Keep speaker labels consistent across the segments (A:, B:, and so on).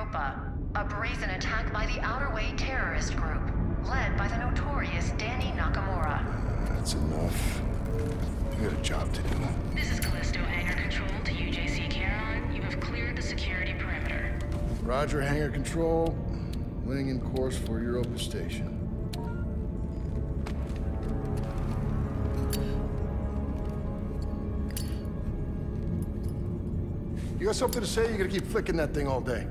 A: Europa. A brazen attack by the Outer Way terrorist group, led by the notorious Danny Nakamura.
B: That's enough. You got a job to do.
C: This is Callisto Hangar Control to UJC Caron. You have cleared the security perimeter.
B: Roger, hangar control. Laying in course for Europa Station. You got something to say? You gotta keep flicking that thing all day.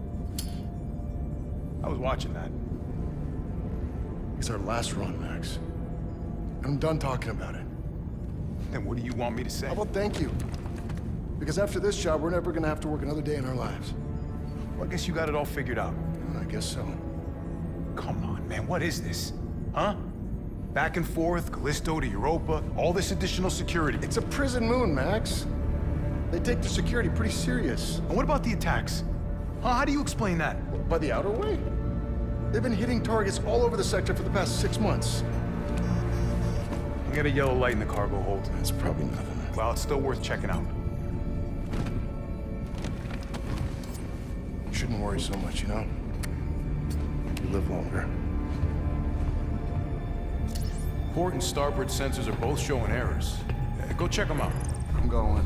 D: I was watching that.
B: It's our last run, Max. I'm done talking about it.
D: Then what do you want me to say?
B: How about thank you? Because after this job, we're never gonna have to work another day in our lives.
D: Well, I guess you got it all figured out.
B: I guess so.
D: Come on, man, what is this? Huh? Back and forth, Callisto to Europa, all this additional security.
B: It's a prison moon, Max. They take their security pretty serious.
D: And what about the attacks? Huh? How do you explain that?
B: By the Outer Way? They've been hitting targets all over the sector for the past 6 months.
D: I got a yellow light in the cargo hold.
B: That's probably nothing.
D: Well, it's still worth checking out.
B: You shouldn't worry so much, you know? You live longer.
D: Port and starboard sensors are both showing errors. Go check them out.
B: I'm going.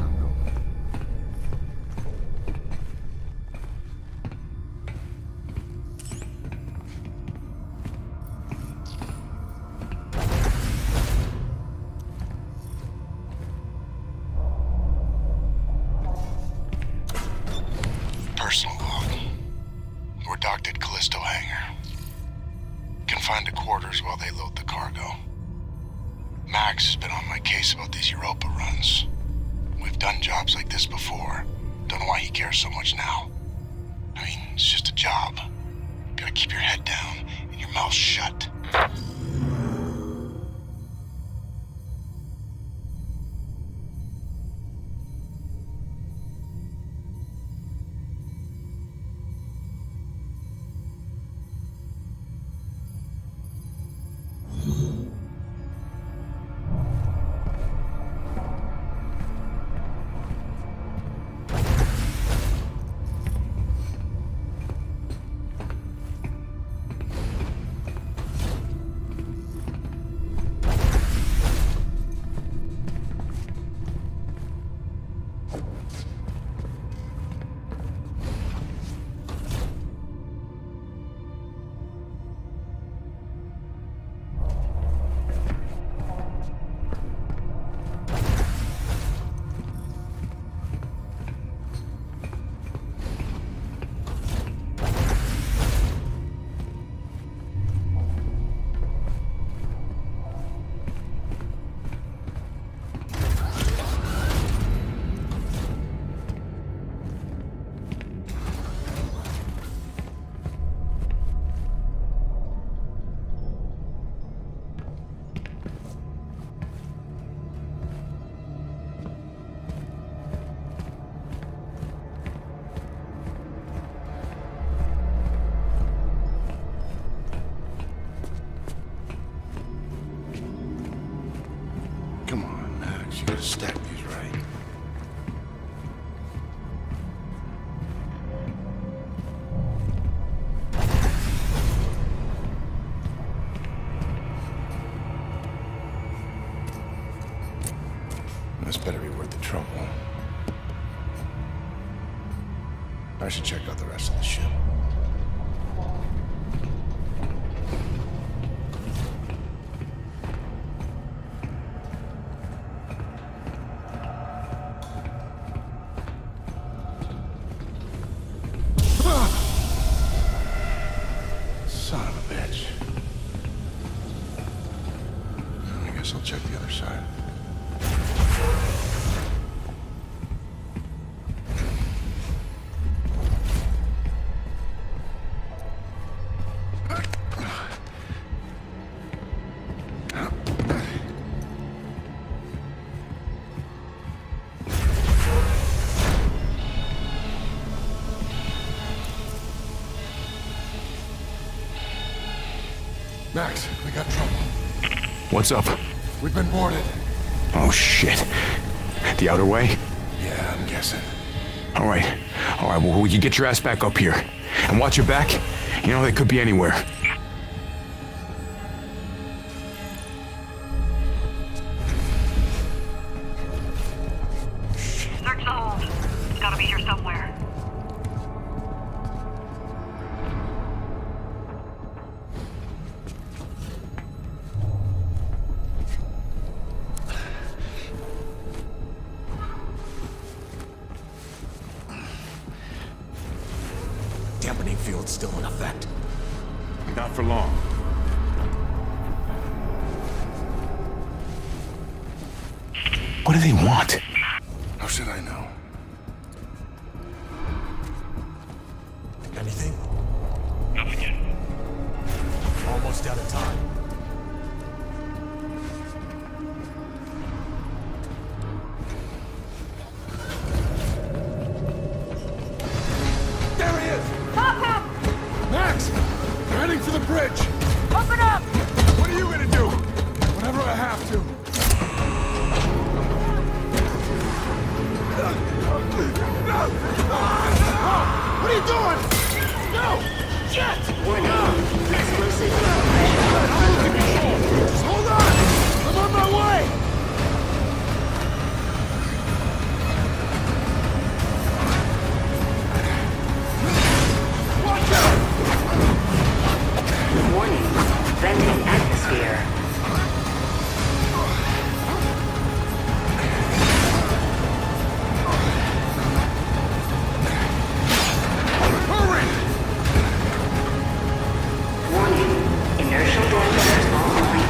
E: Personal log. We're docked at Callisto Hangar. Confined to quarters while they load the cargo. Max has been on my case about these Europa runs. We've done jobs like this before. Don't know why he cares so much now. I mean, it's just a job. Gotta keep your head down and your mouth shut. Come on, Max. You gotta stack these right. This better be worth the trouble. I should check out the rest of the ship. Son of a bitch. I guess I'll check the other side. Max, we got trouble.
D: What's up?
B: We've been boarded.
D: Oh, shit. The Outer Way?
B: Yeah, I'm guessing.
D: All right, well, you get your ass back up here. And watch your back. You know, they could be anywhere.
F: Search the hold. It's gotta be here somewhere.
G: Dampening field's still in effect.
D: Not for long. What do they want?
B: How should I know?
G: Anything?
H: Nothing yet.
G: Almost out of time.
B: There he is! Max! We're heading for the bridge!
F: Open up!
B: What are you gonna do? Whatever I have to. What are you doing? No! Shit! Just hold on! I'm on my way! Watch out!
A: Warning. Venting atmosphere.
B: Hurry!
A: Warning. Inertial dampers online.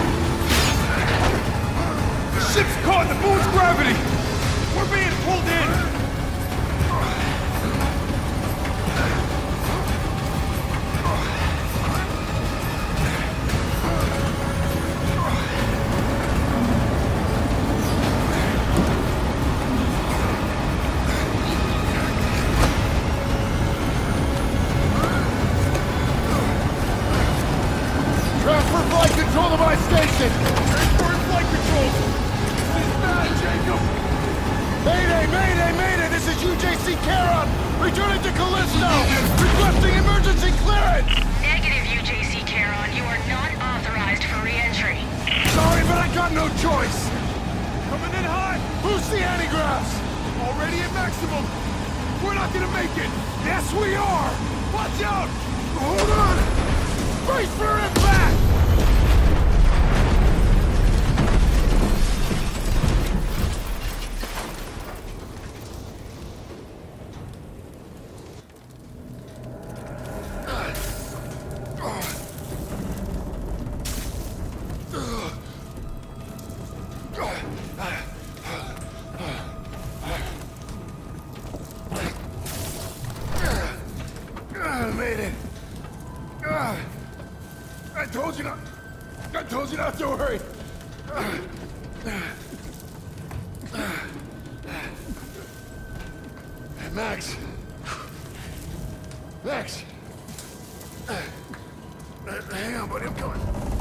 B: The ship's caught in the moon's gravity! We're being pulled in! Transfer flight control to my station! Transfer flight control! This is bad, Jacob! Mayday, mayday, mayday! This is UJC Charon! Returning to Callisto! Requesting emergency clearance!
C: Negative, UJC Charon. You are not authorized for re-entry.
B: Sorry, but I got no choice! Coming in hot! Who's the anti-graphs? Already at maximum! We're not gonna make it! Yes, we are! Watch out! Hold on! Brace for impact! I made it. I told you not to worry. Max. Max. Hang on, buddy, I'm coming.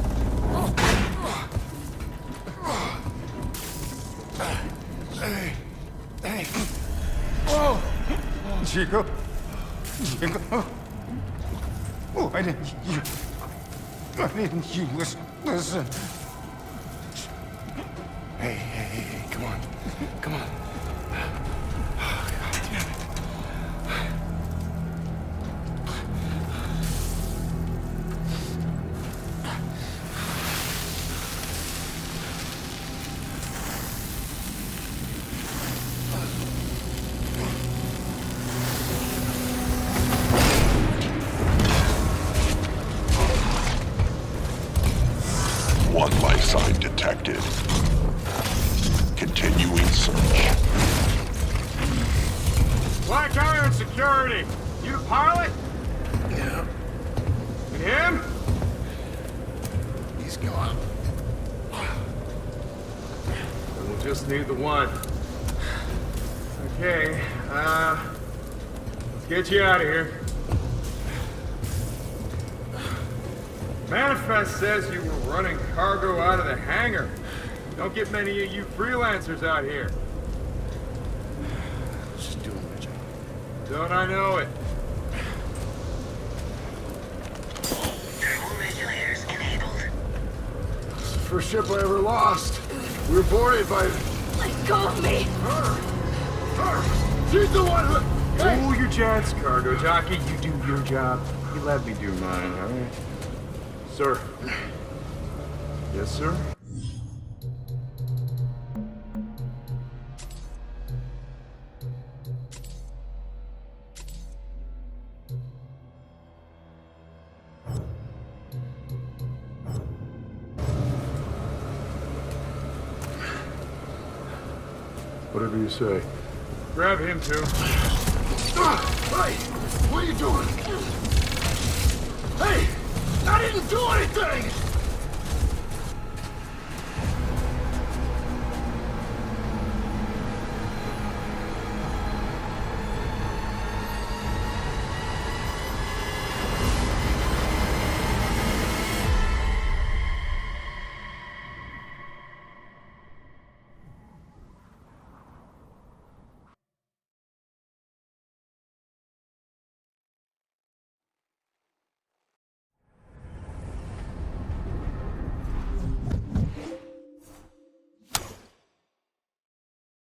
B: Hey. Whoa.
D: Chico? Chico? Why didn't you listen?
B: Hey, come on. Come on. Oh, God damn it.
E: One life sign detected. Continuing search.
I: Black Iron Security. You the pilot?
B: Yeah,
I: And him?
B: he's gone.
I: We'll just need the one. Okay, let's get you out of here. Manifest says you were running cargo out of the hangar. Don't get many of you freelancers out here.
B: Just doing my job.
I: Don't I know it?
B: first ship I ever lost. We were boarded by...
F: Let go of me!
B: Her! She's the one who... Hey!
I: Cool your jets, cargo jockey. You do your job. You let me do mine, all right? Sir. Yes, sir?
B: Whatever you say.
I: Grab him, too.
B: Hey! What are you doing? Hey! I didn't do anything!